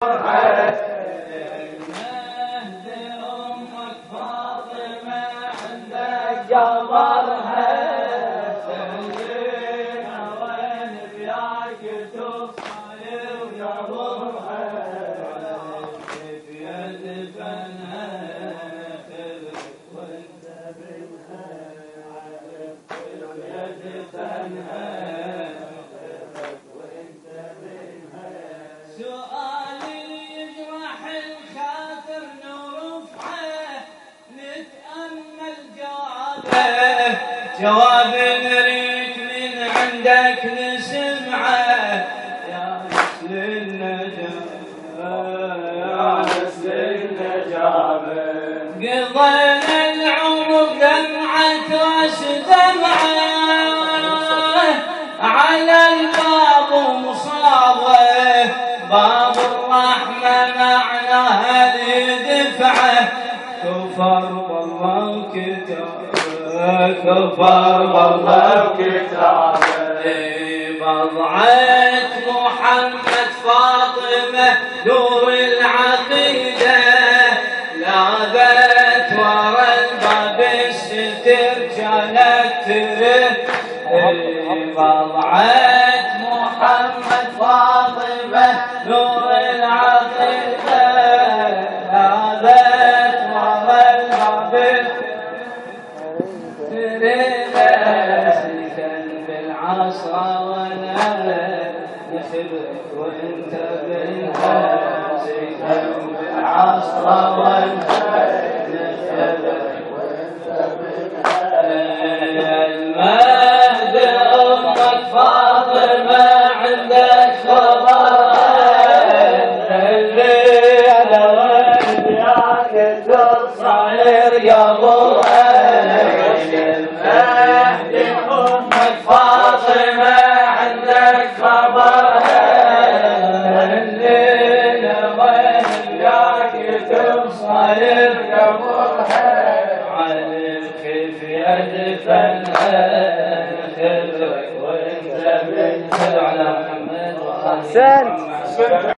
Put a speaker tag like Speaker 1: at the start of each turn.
Speaker 1: جواب نريد من عندك نسمعه يا نسل النجابة يا نسل النجابة قضينا العمر دمعة راس دمعة على الباب ومصابه باب الرحمة معناها لدفعه كفر والله كتاب كفر والله كتابه بضعة محمد فاطمة نور العقيدة لاذت ورا الباب الستر كانت ترد بضعة محمد فاطمة نور العقيدة لاذت ورا الباب بالعصا وانا نخبرك وانت بالها زيها بالعصا وانا نخبرك وانت بالها المهد امك فاطمه عندك خبر اللي على ولد يا كثر صاير يا ابوها علم كيف يدفنها خبرك وانت بنت على محمد